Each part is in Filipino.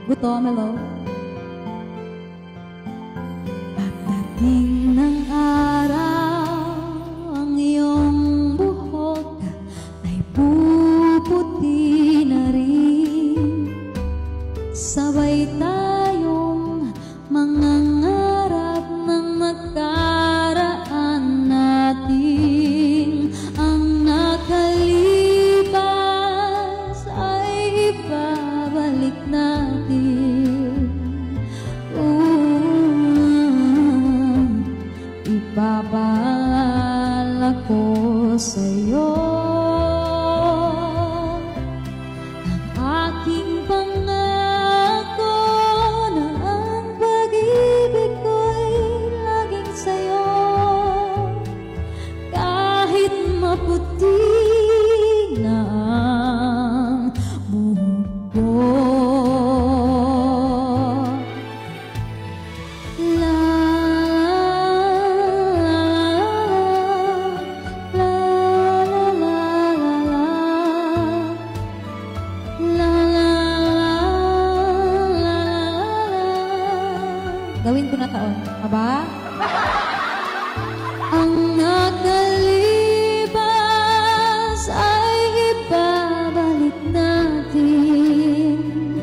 Gutom, hello. Pagdating ng araw, ang iyong buhok ay puputi na rin. Sabay tayong mangangarap ng nakaraan natin. Ang nakalipas ay ibabalik natin. Ipapaalala ko sa'yo ang aking pangako na ang pag-ibig ko'y laging sa'yo. Kahit maputi na ang buhok ko, gawin ko na taon. Aba? Ang nakalipas ay ibabalik natin.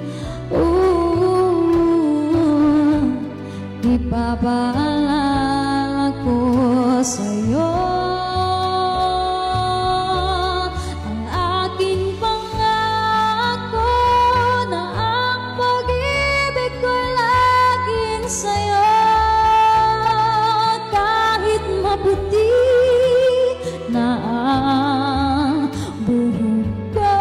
Ipapaalala ko sa'yo ang aking pangako na ang pag-ibig ko'y laging sa'yo. Kahit maputi na ang buhok ko,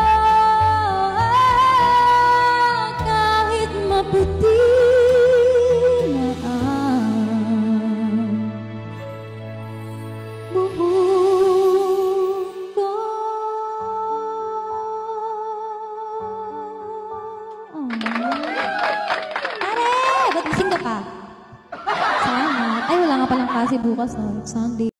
kahit maputi na ang buhok ko. Pare, ba't gising ka pa? Salamat. Ay, wala nga palang klase bukas, no? Sunday.